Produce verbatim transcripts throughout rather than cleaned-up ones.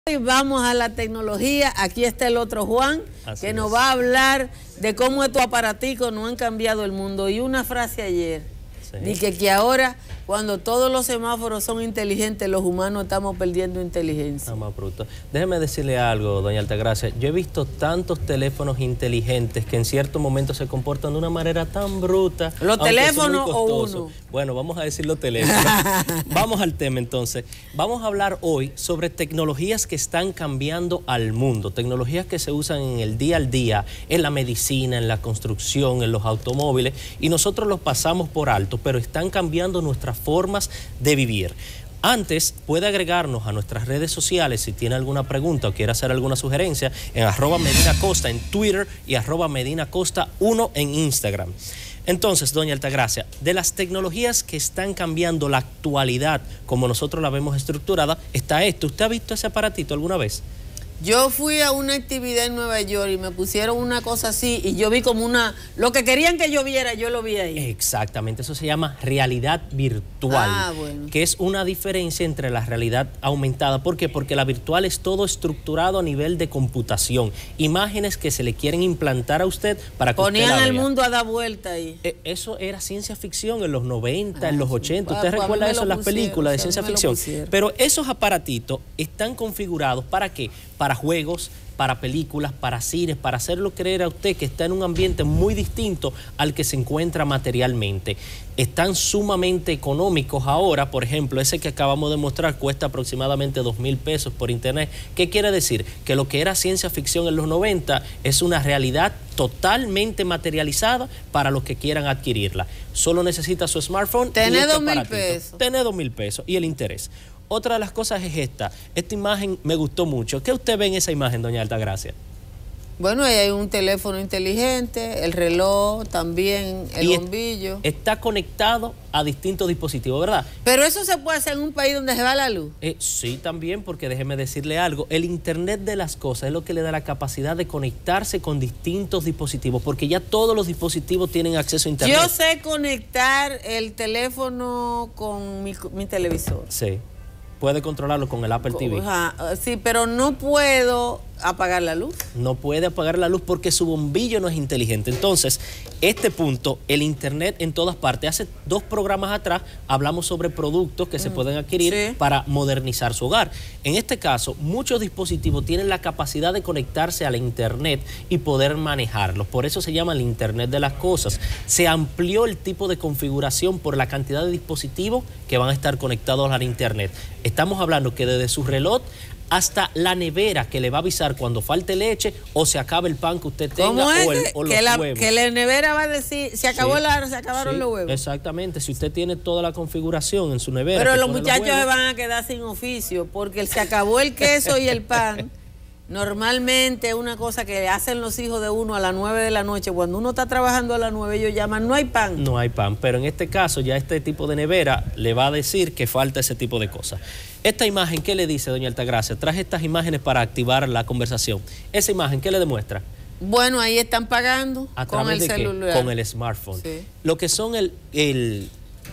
Y vamos a la tecnología. Aquí está el otro Juan, Así que es. nos va a hablar de cómo estos aparaticos no han cambiado el mundo. Y una frase ayer, Sí. dije que ahora, cuando todos los semáforos son inteligentes, los humanos estamos perdiendo inteligencia. Ah, más bruto. Déjeme decirle algo, doña Altagracia. Yo he visto tantos teléfonos inteligentes que en ciertos momentos se comportan de una manera tan bruta. ¿Los aunque son muy teléfonos o costosos. uno? Bueno, vamos a decir los teléfonos. Vamos al tema entonces. Vamos a hablar hoy sobre tecnologías que están cambiando al mundo. Tecnologías que se usan en el día al día, en la medicina, en la construcción, en los automóviles. Y nosotros los pasamos por alto, pero están cambiando nuestras formas de vivir. Antes, puede agregarnos a nuestras redes sociales si tiene alguna pregunta o quiere hacer alguna sugerencia en arroba Medina Costa en Twitter y arroba Medina Costa uno en Instagram. Entonces, doña Altagracia, de las tecnologías que están cambiando la actualidad como nosotros la vemos estructurada, está esto. ¿Usted ha visto ese aparatito alguna vez? Yo fui a una actividad en Nueva York y me pusieron una cosa así y yo vi como una... Lo que querían que yo viera, yo lo vi ahí. Exactamente, eso se llama realidad virtual, Ah, bueno. que es una diferencia entre la realidad aumentada. ¿Por qué? Porque la virtual es todo estructurado a nivel de computación, imágenes que se le quieren implantar a usted para que Ponían usted la al vea. mundo a dar vuelta ahí. Eh, Eso era ciencia ficción en los noventa, Ah, en los sí. ochenta. Ah, ¿Usted pues a mí recuerda me eso lo en las pusieron, películas de o sea, ciencia me lo ficción? pusieron. Pero esos aparatitos están configurados ¿para qué? Para juegos, para películas, para cines, para hacerlo creer a usted que está en un ambiente muy distinto al que se encuentra materialmente. Están sumamente económicos ahora. Por ejemplo, ese que acabamos de mostrar cuesta aproximadamente dos mil pesos por internet. ¿Qué quiere decir? Que lo que era ciencia ficción en los noventa es una realidad totalmente materializada para los que quieran adquirirla. Solo necesita su smartphone. Tener y este dos mil aparatito. pesos. Tener dos mil pesos y el interés. Otra de las cosas es esta. Esta imagen me gustó mucho. ¿Qué usted ve en esa imagen, doña Altagracia? Bueno, ahí hay un teléfono inteligente, el reloj también, el Y es- bombillo. Está conectado a distintos dispositivos, ¿verdad? Pero eso se puede hacer en un país donde se va la luz. Eh, sí, también, porque déjeme decirle algo. El Internet de las cosas es lo que le da la capacidad de conectarse con distintos dispositivos, porque ya todos los dispositivos tienen acceso a Internet. Yo sé conectar el teléfono con mi, mi televisor. Sí. Puede controlarlo con el Apple T V. Ajá, sí, pero no puedo apagar la luz. No puede apagar la luz porque su bombillo no es inteligente. Entonces, este punto, el Internet en todas partes. Hace dos programas atrás hablamos sobre productos que mm, se pueden adquirir sí. para modernizar su hogar. En este caso, muchos dispositivos tienen la capacidad de conectarse al Internet y poder manejarlos. Por eso se llama el Internet de las cosas. Se amplió el tipo de configuración por la cantidad de dispositivos que van a estar conectados al Internet. Estamos hablando que desde su reloj hasta la nevera que le va a avisar cuando falte leche o se acabe el pan que usted tenga. ¿Cómo es? o, el, o los que, la, huevos. que la nevera va a decir, se acabó Sí, la, se acabaron sí, los huevos. Exactamente, si usted tiene toda la configuración en su nevera. Pero que los pone muchachos huevos, se van a quedar sin oficio porque se acabó el queso y el pan. Normalmente es una cosa que hacen los hijos de uno a las nueve de la noche. Cuando uno está trabajando a las nueve, ellos llaman, no hay pan. No hay pan, pero en este caso ya este tipo de nevera le va a decir que falta ese tipo de cosas. Esta imagen, ¿qué le dice, doña Altagracia? Traje estas imágenes para activar la conversación. Esa imagen, ¿qué le demuestra? Bueno, ahí están pagando ¿A con través el de qué? celular. Con el smartphone. Sí. Lo que son el, el,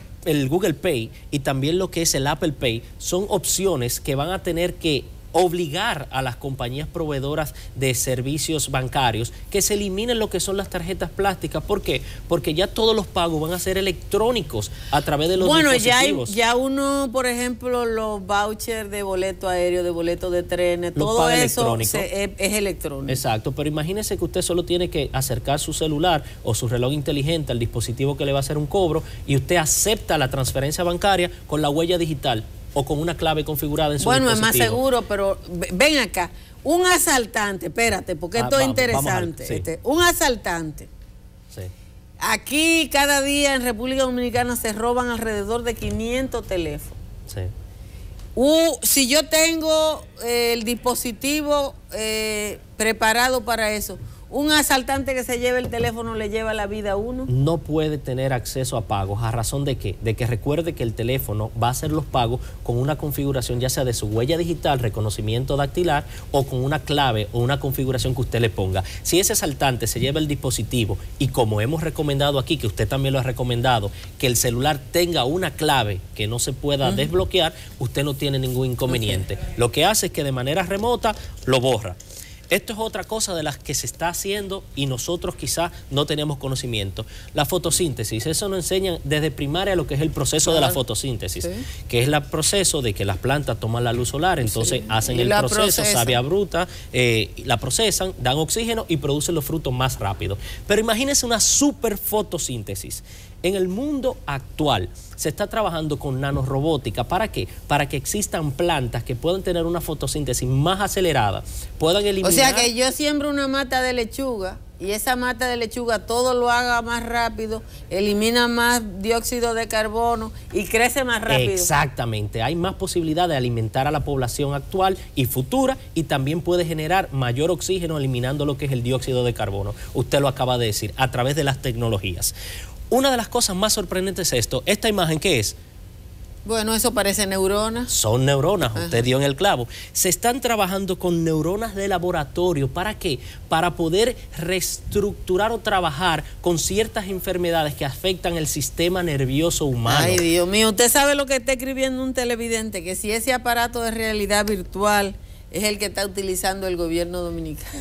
el Google Pay y también lo que es el Apple Pay son opciones que van a tener que obligar a las compañías proveedoras de servicios bancarios que se eliminen lo que son las tarjetas plásticas. ¿Por qué? Porque ya todos los pagos van a ser electrónicos a través de los bueno, ya, hay, dispositivos. ya uno, por ejemplo, los vouchers de boleto aéreo, de boleto de trenes, Lo todo paga eso electrónico. se, es, es electrónico. Exacto, pero imagínese que usted solo tiene que acercar su celular o su reloj inteligente al dispositivo que le va a hacer un cobro y usted acepta la transferencia bancaria con la huella digital o con una clave configurada en su Bueno, dispositivo. es más seguro, pero ven acá. Un asaltante, espérate, porque Ah, esto es vamos, interesante. vamos a- sí. este, un asaltante. Sí. Aquí cada día en República Dominicana se roban alrededor de quinientos teléfonos. Sí. Uh, si yo tengo eh, el dispositivo eh, preparado para eso, un asaltante que se lleve el teléfono le lleva la vida a uno. No puede tener acceso a pagos. ¿A razón de qué? De que recuerde que el teléfono va a hacer los pagos con una configuración ya sea de su huella digital, reconocimiento dactilar o con una clave o una configuración que usted le ponga. Si ese asaltante se lleva el dispositivo y como hemos recomendado aquí, que usted también lo ha recomendado, que el celular tenga una clave que no se pueda uh-huh. desbloquear, usted no tiene ningún inconveniente. Okay. Lo que hace es que de manera remota lo borra. Esto es otra cosa de las que se está haciendo y nosotros quizás no tenemos conocimiento. La fotosíntesis, eso nos enseñan desde primaria lo que es el proceso claro. de la fotosíntesis, sí. que es el proceso de que las plantas toman la luz solar, entonces sí. hacen y el proceso, procesan. savia bruta, eh, la procesan, dan oxígeno y producen los frutos más rápido. Pero imagínense una super fotosíntesis. En el mundo actual se está trabajando con nanorobótica. ¿Para qué? Para que existan plantas que puedan tener una fotosíntesis más acelerada, puedan eliminar... O sea que yo siembro una mata de lechuga y esa mata de lechuga todo lo haga más rápido, elimina más dióxido de carbono y crece más rápido. Exactamente, hay más posibilidad de alimentar a la población actual y futura y también puede generar mayor oxígeno eliminando lo que es el dióxido de carbono. Usted lo acaba de decir, a través de las tecnologías. Una de las cosas más sorprendentes es esto. ¿Esta imagen qué es? Bueno, eso parece neuronas. Son neuronas, Ajá. usted dio en el clavo. Se están trabajando con neuronas de laboratorio. ¿Para qué? Para poder reestructurar o trabajar con ciertas enfermedades que afectan el sistema nervioso humano. Ay, Dios mío, usted sabe lo que está escribiendo un televidente, que si ese aparato de realidad virtual es el que está utilizando el gobierno dominicano.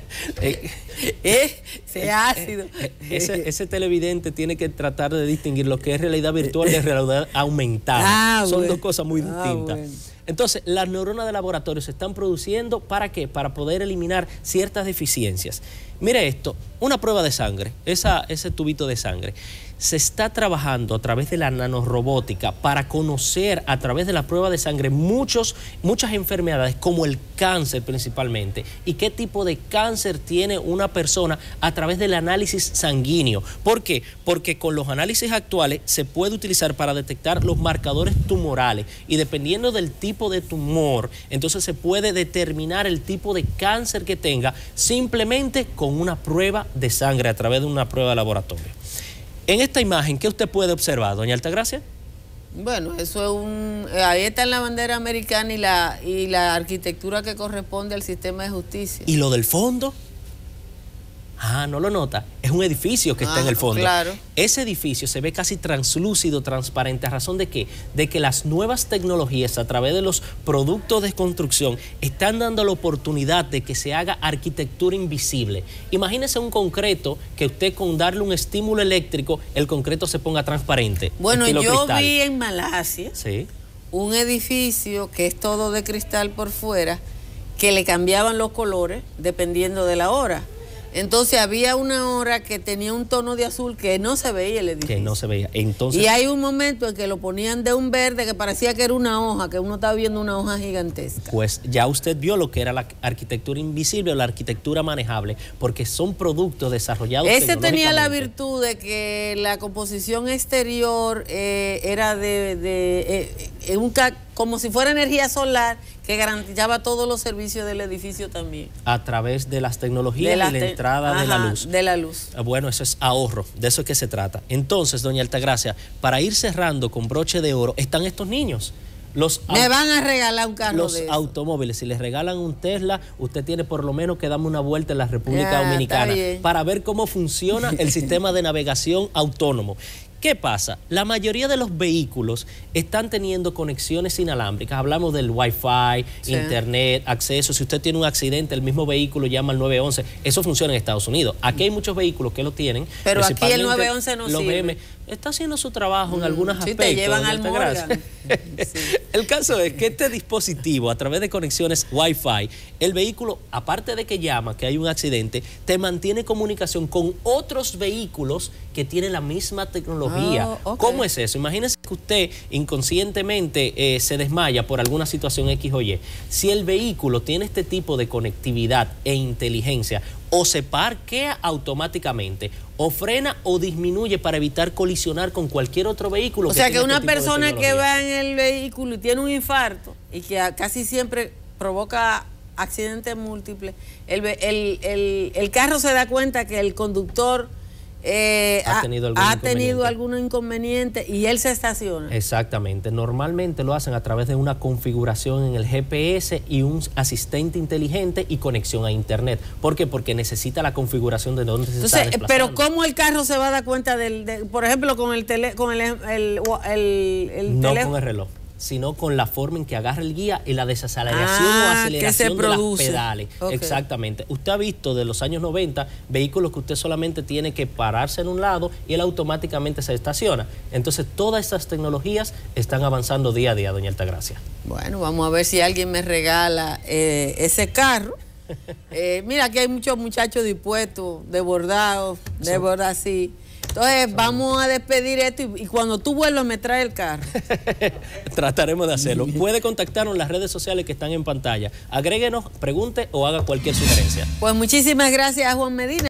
eh, eh, sea ácido. Eh, ese, ese televidente tiene que tratar de distinguir lo que es realidad virtual de realidad aumentada. Ah, Son bueno. dos cosas muy distintas. Ah, bueno. Entonces, las neuronas de laboratorio se están produciendo, ¿para qué? Para poder eliminar ciertas deficiencias. Mire esto, una prueba de sangre, esa, ese tubito de sangre. Se está trabajando a través de la nanorobótica para conocer a través de la prueba de sangre muchos, muchas enfermedades como el cáncer principalmente y qué tipo de cáncer tiene una persona a través del análisis sanguíneo. ¿Por qué? Porque con los análisis actuales se puede utilizar para detectar los marcadores tumorales y dependiendo del tipo de tumor, entonces se puede determinar el tipo de cáncer que tenga simplemente con una prueba de sangre a través de una prueba de laboratorio. En esta imagen, ¿qué usted puede observar, doña Altagracia? Bueno, eso es un... Ahí está la bandera americana y la, y la arquitectura que corresponde al sistema de justicia. ¿Y lo del fondo? Ah, ¿no lo nota? Es un edificio que ah, está en el fondo. Claro. Ese edificio se ve casi translúcido, transparente. ¿A razón de qué? De que las nuevas tecnologías a través de los productos de construcción están dando la oportunidad de que se haga arquitectura invisible. Imagínese un concreto que usted con darle un estímulo eléctrico, el concreto se ponga transparente. Bueno, yo cristal. vi en Malasia sí. un edificio que es todo de cristal por fuera, que le cambiaban los colores dependiendo de la hora. Entonces había una hora que tenía un tono de azul que no se veía el edificio. Que no se veía. Entonces... Y hay un momento en que lo ponían de un verde que parecía que era una hoja, que uno estaba viendo una hoja gigantesca. Pues ya usted vio lo que era la arquitectura invisible o la arquitectura manejable, porque son productos desarrollados Ese tenía la virtud de que la composición exterior eh, era de, de eh, un como si fuera energía solar, que garantizaba todos los servicios del edificio también. A través de las tecnologías de la, y la te entrada ajá, de la luz. de la luz. Bueno, eso es ahorro, de eso es que se trata. Entonces, doña Altagracia, para ir cerrando con broche de oro, están estos niños. Los Me van a regalar un carro Los de eso. automóviles, si les regalan un Tesla, usted tiene por lo menos que darme una vuelta en la República ya, Dominicana para ver cómo funciona el sistema de navegación autónomo. ¿Qué pasa? La mayoría de los vehículos están teniendo conexiones inalámbricas. Hablamos del Wi-Fi, sí. internet, acceso. Si usted tiene un accidente, el mismo vehículo llama al nueve once. Eso funciona en Estados Unidos. Aquí hay muchos vehículos que lo tienen. Pero aquí el nueve once no los sirve. B M está haciendo su trabajo en mm, algunos sí, aspectos. Te llevan al Morgan. Sí. El caso es que este dispositivo, a través de conexiones Wi-Fi, el vehículo, aparte de que llama, que hay un accidente, te mantiene comunicación con otros vehículos que tienen la misma tecnología. Oh, okay. ¿Cómo es eso? Imagínese que usted inconscientemente eh, se desmaya por alguna situación X o Y. Si el vehículo tiene este tipo de conectividad e inteligencia, o se parquea automáticamente, o frena o disminuye para evitar colisionar con cualquier otro vehículo. O que sea que una este persona que va en el vehículo y tiene un infarto y que casi siempre provoca accidentes múltiples, el, el, el, el carro se da cuenta que el conductor eh, ha tenido, algún, ha inconveniente. tenido algún inconveniente y él se estaciona. Exactamente. Normalmente lo hacen a través de una configuración en el G P S y un asistente inteligente y conexión a internet. ¿Por qué? Porque necesita la configuración de dónde se Entonces, está desplazando. pero ¿cómo el carro se va a dar cuenta del, de, por ejemplo, con el tele, con el, el, el, el no teléfono? con el reloj, sino con la forma en que agarra el guía y la desaceleración ah, o aceleración que se de produce. las pedales. Okay. Exactamente. Usted ha visto de los años noventa vehículos que usted solamente tiene que pararse en un lado y él automáticamente se estaciona. Entonces todas estas tecnologías están avanzando día a día, doña Altagracia. Bueno, vamos a ver si alguien me regala eh, ese carro. Eh, mira, aquí hay muchos muchachos dispuestos, desbordados, de verdad, sí. Entonces, vamos a despedir esto y, y cuando tú vuelvas me trae el carro. Trataremos de hacerlo. Puede contactarnos en las redes sociales que están en pantalla. Agréguenos, pregunte o haga cualquier sugerencia. Pues muchísimas gracias, Juan Medina.